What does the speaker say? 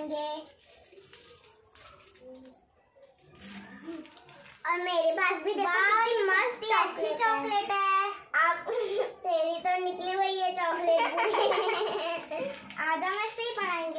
पढ़ाएंगे। और मेरे पास भी देखो कितनी मस्त अच्छी चॉकलेट है। आप तेरी तो निकली हुई है चॉकलेट। आजा, मैं से ही पढ़ाएंगे।